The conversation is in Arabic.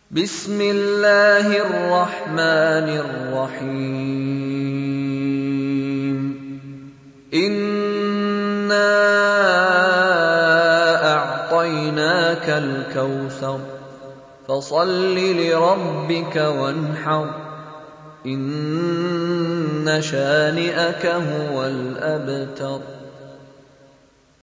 بسم الله الرحمن الرحيم إنا أعطيناك الكوثر فصل لربك وانحر إن شانئك هو الأبتر